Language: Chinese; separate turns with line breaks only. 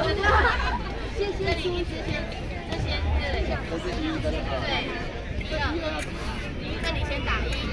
谢谢。这里一直先，这先对。对。1、2。那你先打1。